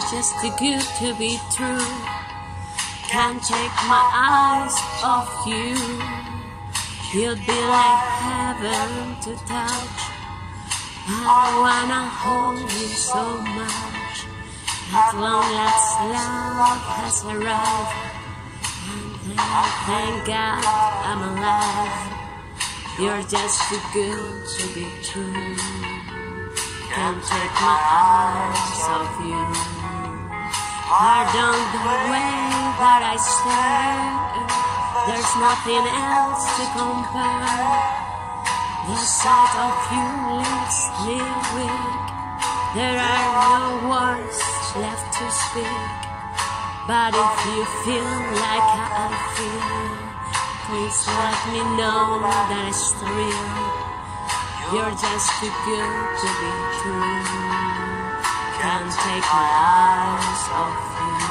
just too good to be true. Can't take my eyes off you. You'll be like heaven to touch. I wanna hold you so much. At long last, love has arrived, and thank God I'm alive. You're just too good to be true. Can't take my eyes off you. Pardon the way that I stare. There's nothing else to compare. The sight of you leaves me weak. There are no words left to speak. But if you feel like I feel, please let me know that it's real. You're just too good to be true. Can't take my eyes off you.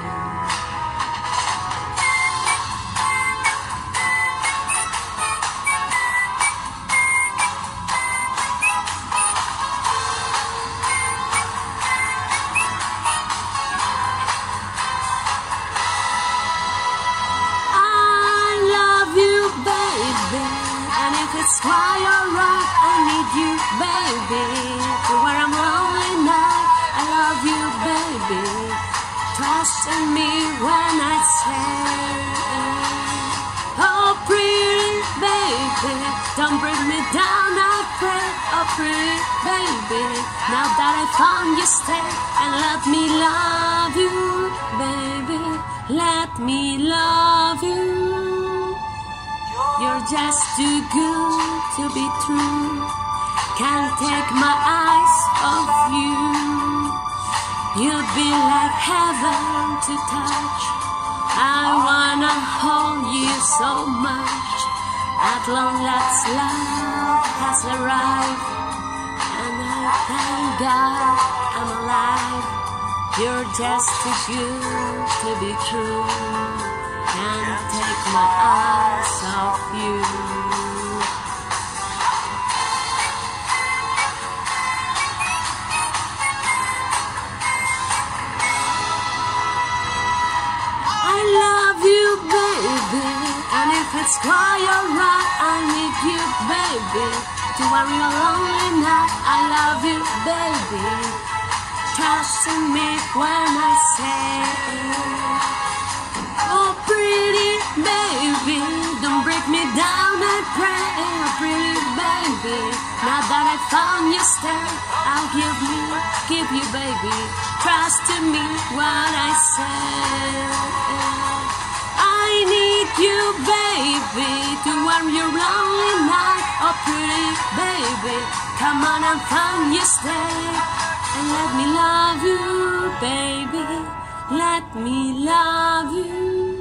And if it's why you're right, I need you, baby. To where I'm lonely now, I love you, baby. Trust in me when I say, oh, pretty baby, don't bring me down, I pray. Oh, pretty baby, now that I found you, stay and let me love you, baby. Let me love you. You're just too good to be true. Can't take my eyes off you. You'll be like heaven to touch. I wanna hold you so much. At long last, love has arrived, and I thank God I'm alive. You're just too good to be true. Can't take my eyes off you. I love you, baby, and if it's why you're right, I need you, baby. To where you're lonely now, I love you, baby. Trust in me when I say, oh, pretty baby, don't break me down, I pray. Oh, pretty baby, now that I found you, stay. I'll give you, baby. Trust in me what I say. I need you, baby, to warm your lonely night. Oh, pretty baby, come on and find you, stay. And let me love you, baby. Let me love you.